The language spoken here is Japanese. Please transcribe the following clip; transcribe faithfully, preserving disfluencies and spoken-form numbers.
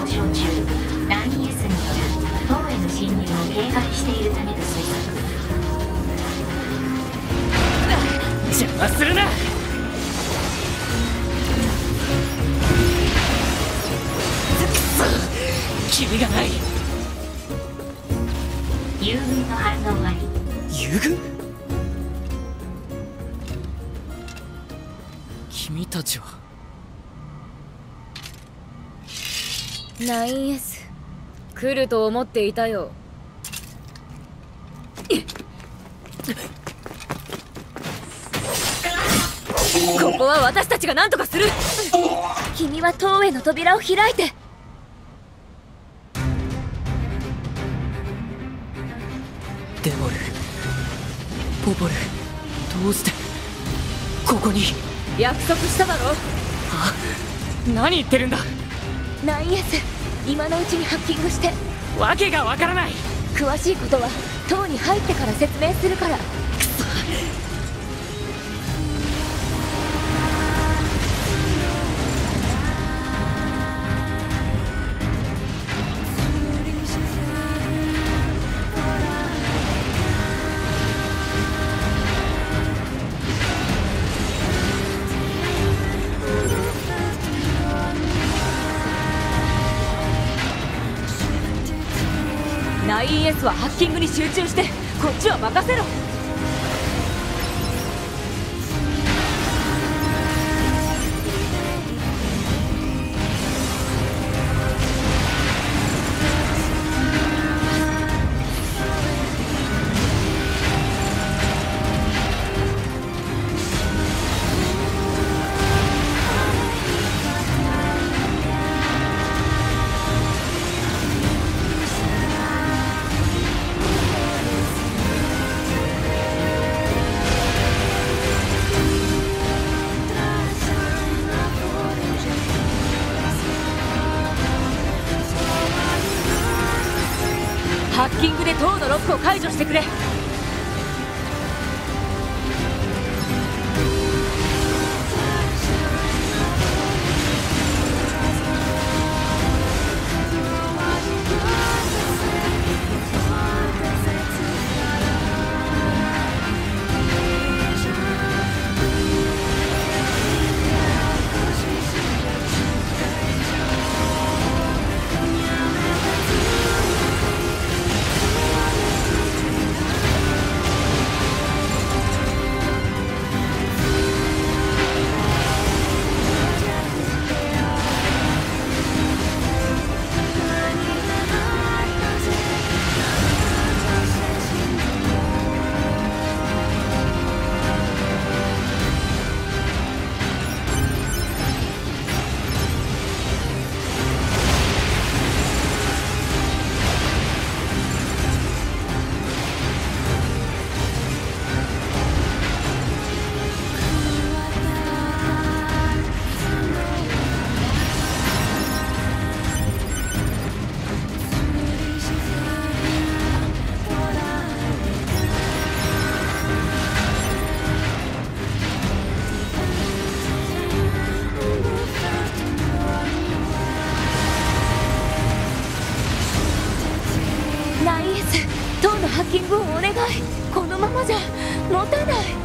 上昇中。 ナインエス による塔への侵入を警戒しているためと推測。 邪魔するな。くそ、キリがない。 友軍の反応あり。 友軍？君たちは。 ナインエス 来ると思っていたよ。ここは私たちが何とかする。君は塔への扉を開いて。 デボル、ポポル、どうしてここに？ 約束しただろ。 あ、何言ってるんだ。 ナインエス 今のうちにハッキングして。 わけがわからない。 詳しいことは塔に入ってから説明するから。くそ。ナインエス はハッキングに集中して、こっちは任せろ。ハッキングで塔のロックを解除してくれ。ナインエス 塔のハッキングをお願い。このままじゃ持たない。